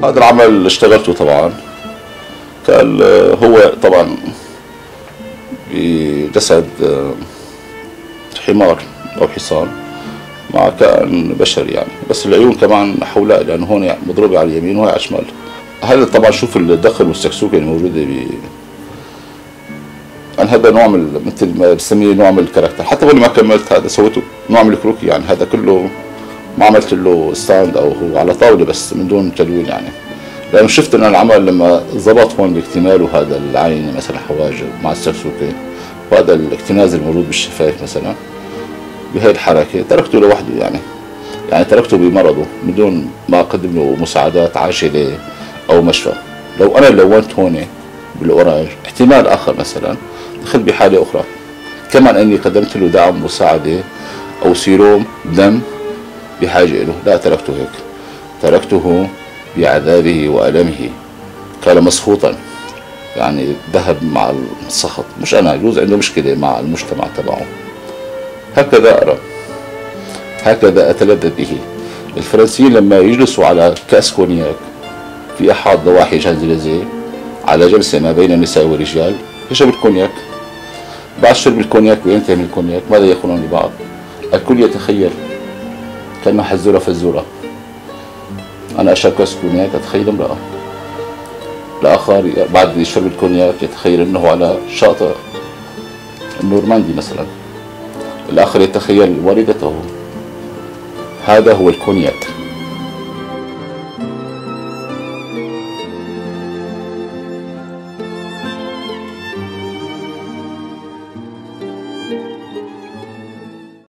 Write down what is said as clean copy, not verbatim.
هذا العمل اللي اشتغلته طبعا كان هو طبعا بجسد حمار أو حصان مع كائن بشري يعني، بس العيون كمان حولاء لأنه هون مضروبة على اليمين وهي على الشمال. هذا طبعا شوف الدخل والسكسوكة الموجودة يعني هذا نوع من مثل ما بسميه نوع من الكاركتر. حتى وانا ما كملت هذا سويته نوع من الكروكي يعني، هذا كله ما عملت له ستاند او هو على طاوله بس من دون تلوين يعني، لانه شفت ان العمل لما ضبط هون باكتمال وهذا العين مثلا حواجب مع السكسوكه وهذا الاكتناز الموجود بالشفايف مثلا بهي الحركه تركته لوحده يعني تركته بمرضه من دون ما اقدم له مساعدات عاجله او مشفى. لو انا لونت هون بالاورانج احتمال اخر مثلا دخل بحاله اخرى، كمان اني قدمت له دعم مساعده او سيروم دم بحاجه له، لا تركته هيك، تركته بعذابه والمه، كان مسخوطا يعني ذهب مع السخط، مش انا يجوز عنده مشكله مع المجتمع تبعه. هكذا ارى، هكذا اتلذذ به. الفرنسيين لما يجلسوا على كاس كونياك في احد ضواحي شانزليزيه على جلسه ما بين النساء والرجال يشرب الكونياك، بعد شرب الكونياك وينتهي من الكونياك ماذا يقولون لبعض؟ الكل يتخيل كأنه حزورة فزورة، أنا أشرب كاس كونياك أتخيل امرأة، الآخر بعد يشرب الكونياك يتخيل أنه على شاطئ النورماندي مثلا، الآخر يتخيل والدته. هذا هو الكونياك.